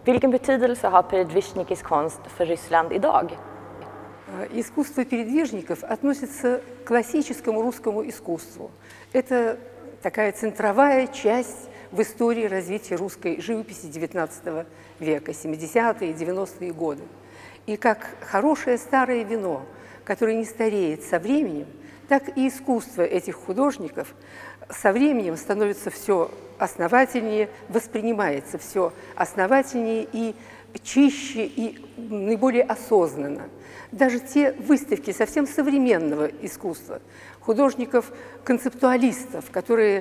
Vilken betydelse har передвижникис konst för Ryssland idag? Искусство передвижников относится к классическому русскому искусству. Это такая центровая часть в истории развития русской живописи XIX века, 70-е и 90-е годы. И как хорошее старое вино, которое не стареет со временем, так и искусство этих художников со временем становится все основательнее, воспринимается все основательнее и чище, и наиболее осознанно. Даже те выставки совсем современного искусства, художников-концептуалистов, которые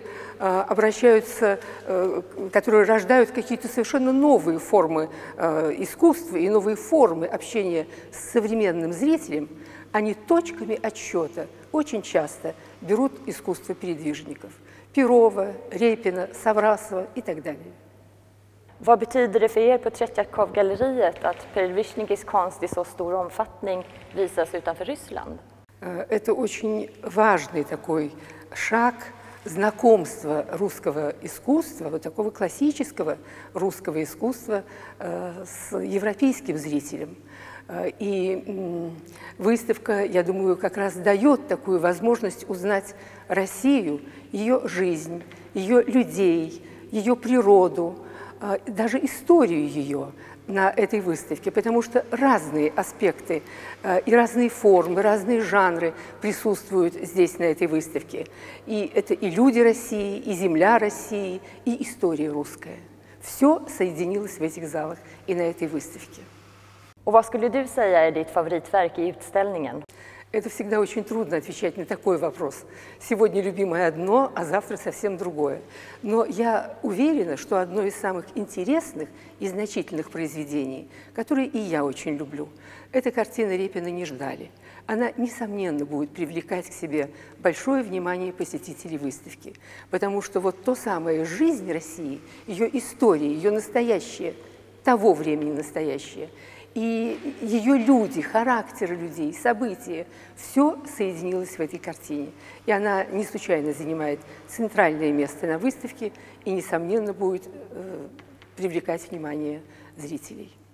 которые рождают какие-то совершенно новые формы искусства и новые формы общения с современным зрителем, они точками отсчета очень часто берут искусство передвижников. Перова, Репина, Саврасова и так далее. Vad betyder det för er på Tretjakov-galleriet att передвижникис konst i så stor omfattning visas utanför Ryssland? Это очень важный такой шаг знакомства русского искусства, вот такого классического русского искусства с европейским зрителем. И выставка, я думаю, как раз дает такую возможность узнать Россию, ее жизнь, ее людей, ее природу, даже историю ее на этой выставке, потому что разные аспекты и разные формы, разные жанры присутствуют здесь, на этой выставке. И это и люди России, и земля России, и история русская. Все соединилось в этих залах и на этой выставке. Och vad skulle du säga är ditt favoritverk i utställningen? Это всегда очень трудно отвечать на такой вопрос. Сегодня любимое одно, а завтра совсем другое. Но я уверена, что одно из самых интересных и значительных произведений, которые и я очень люблю, это картина Репина «Не ждали». Она, несомненно, будет привлекать к себе большое внимание посетителей выставки, потому что вот то самое жизнь России, ее история, ее настоящее, того времени настоящее, и ее люди, характеры людей, события, все соединилось в этой картине. И она не случайно занимает центральное место на выставке и, несомненно, будет привлекать внимание зрителей.